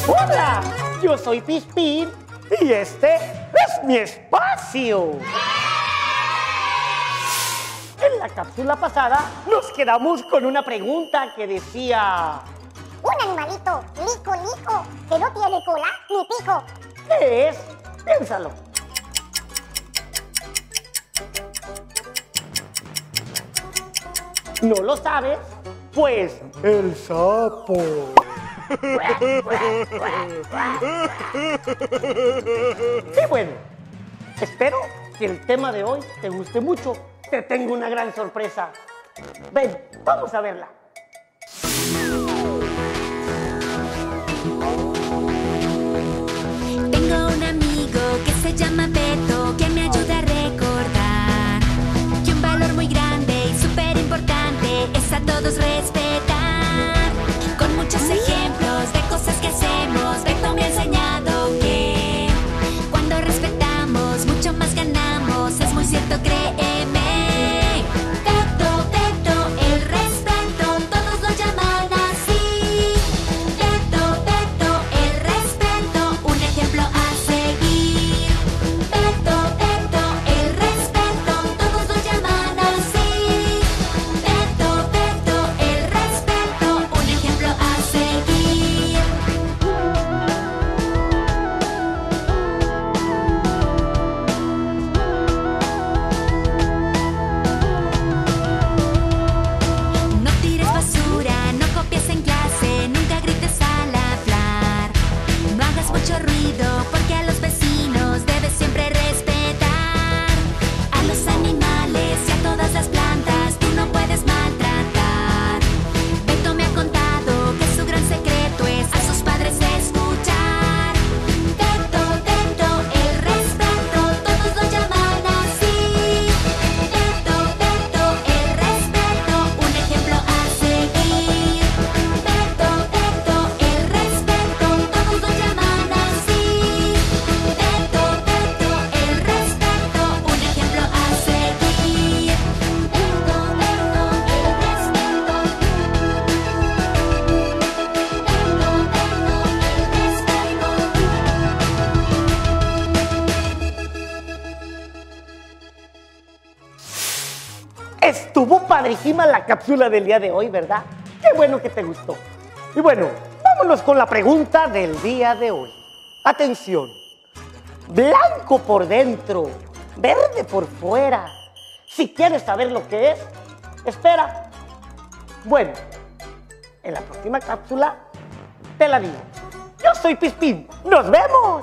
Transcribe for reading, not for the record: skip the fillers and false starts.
Hola, yo soy Pispín y este es mi espacio. En la cápsula pasada nos quedamos con una pregunta que decía... Un animalito, lico, que no tiene cola ni pico. ¿Qué es? Piénsalo. ¿No lo sabes? Pues el sapo. Y bueno, espero que el tema de hoy te guste mucho. Te tengo una gran sorpresa. Ven, vamos a verla. Tengo un amigo que se llama Beto, que me ayuda a recordar que un valor muy grande y súper importante es a todos respetar. Con muchos ejemplos de cosas que hacemos, Beto me ha enseñado que cuando respetamos, mucho más ganamos. Es muy cierto, créeme. Beto, el respeto, todos lo llaman así. Beto, el respeto, un ejemplo a seguir. Beto, el respeto, todos lo llaman así. Beto, el respeto, un ejemplo a seguir. No tires basura, no copies en clase, nunca grites al hablar. No hagas mucho ruido, porque a los vecinos debes siempre respetar. A los animales y a todas las plantas tú no puedes maltratar. Beto me ha contado que su gran secreto es a sus padres escuchar. Beto, el respeto, todos lo llaman así. Beto, el respeto, un ejemplo a seguir. Beto, el respeto, todos lo llaman así. Beto, el respeto, un ejemplo a seguir. Beto, el respeto. Estuvo padrísima la cápsula del día de hoy, ¿verdad? Qué bueno que te gustó. Y bueno, vámonos con la pregunta del día de hoy. Atención. Blanco por dentro, verde por fuera. Si quieres saber lo que es, espera. Bueno, en la próxima cápsula te la digo. Yo soy Pispín. ¡Nos vemos!